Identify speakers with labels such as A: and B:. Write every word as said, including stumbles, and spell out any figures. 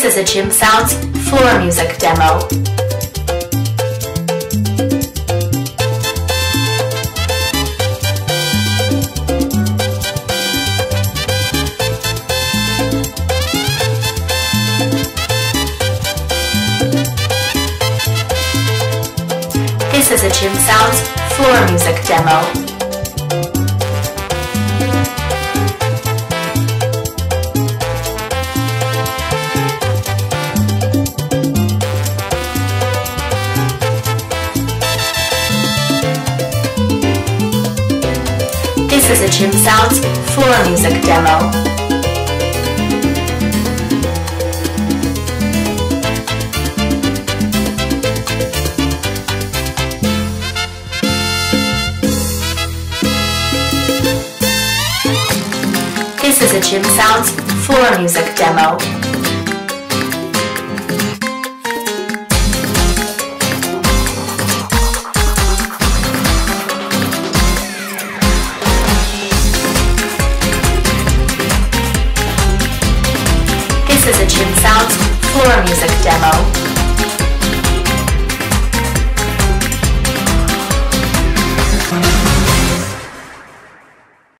A: This is a Jim Sounds floor music demo. This is a Jim Sounds floor music demo. This is a Jim Sounds floor music demo. This is a Jim Sounds floor music demo. This is a Jim Sounds floor music demo.